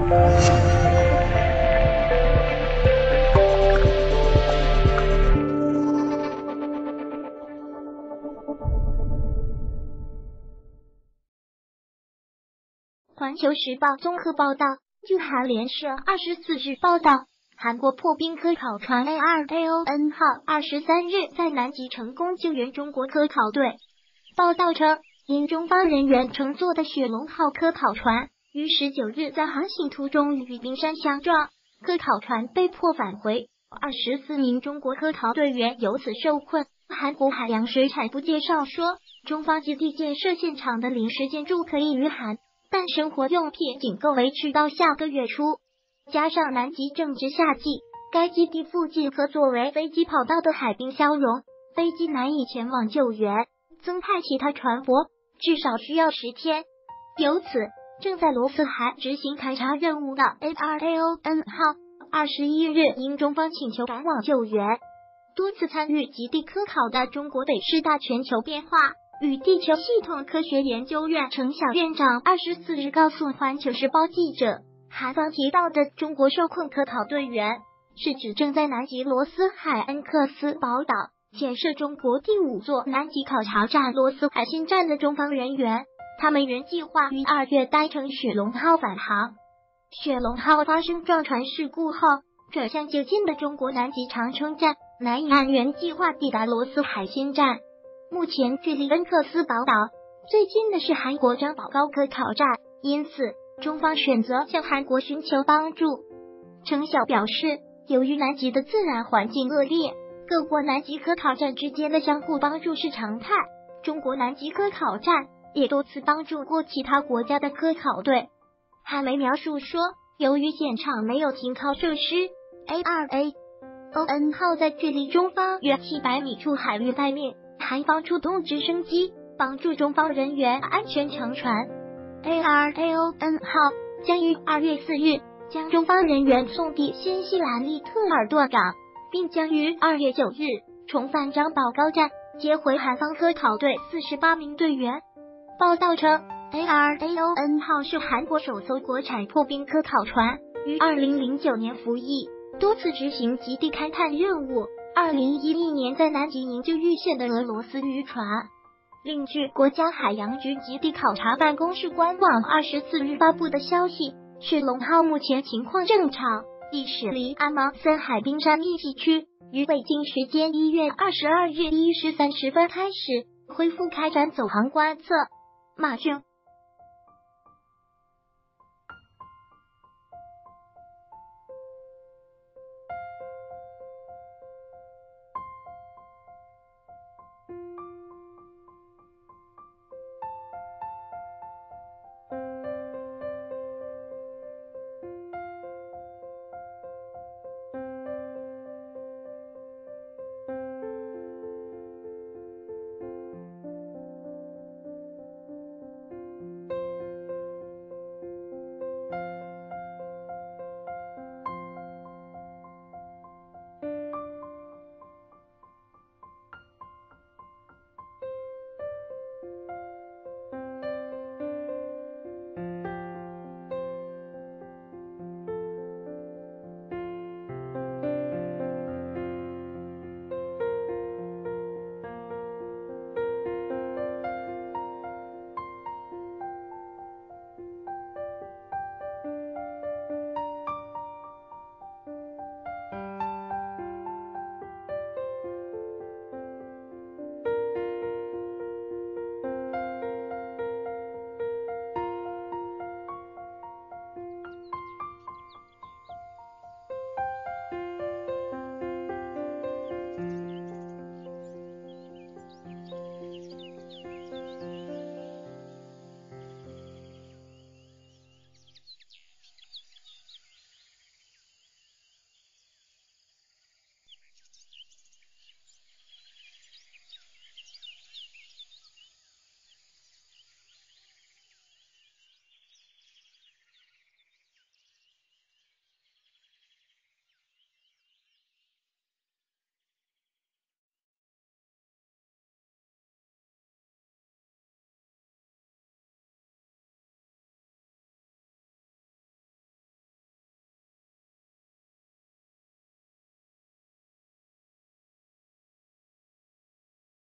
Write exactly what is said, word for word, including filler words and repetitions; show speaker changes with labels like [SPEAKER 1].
[SPEAKER 1] 环球时报综合报道，据韩联社二十四日报道，韩国破冰科考船 A R A O N 号二十三日在南极成功救援中国科考队。报道称，因中方人员乘坐的雪龙号科考船于十九日在航行途中与冰山相撞，科考船被迫返回，二十四名中国科考队员由此受困。韩国海洋水产部介绍说，中方基地建设现场的临时建筑可以御寒，但生活用品仅够维持到下个月初，加上南极正值夏季，该基地附近和作为飞机跑道的海冰消融，飞机难以前往救援，增派其他船舶至少需要十天。由此，正在罗斯海执行勘察任务的 A R A O N 号二十一日因中方请求赶往救援。多次参与极地科考的中国北师大全球变化与地球系统科学研究院程晓院长二十四日告诉环球时报记者，韩方提到的中国受困科考队员是指正在南极罗斯海恩克斯堡岛建设中国第五座南极考察站罗斯海新站的中方人员，他们原计划于二月搭乘雪龙号返航。雪龙号发生撞船事故后，转向就近的中国南极长春站，难以按原计划抵达罗斯海新站。目前距离恩克斯堡岛最近的是韩国张宝高科考站，因此中方选择向韩国寻求帮助。程晓表示，由于南极的自然环境恶劣，各国南极科考站之间的相互帮助是常态，中国南极科考站也多次帮助过其他国家的科考队。韩媒描述说，由于现场没有停靠设施， A R A O N 号在距离中方约七百米处海域待命，韩方出动直升机帮助中方人员安全乘船。 A R A O N 号将于二月四日将中方人员送抵新西兰利特尔顿港，并将于二月九日重返张宝高站，接回韩方科考队四十八名队员。报道称， A R A O N 号是韩国首艘国产破冰科考船，于二零零九年服役，多次执行极地勘探任务。二零一一年在南极营救遇险的俄罗斯渔船。另据国家海洋局极地考察办公室官网二十四日发布的消息，雪龙号目前情况正常，已驶离阿芒森海冰山密集区，于北京时间一月二十二日一时三十分开始恢复开展走航观测。马骏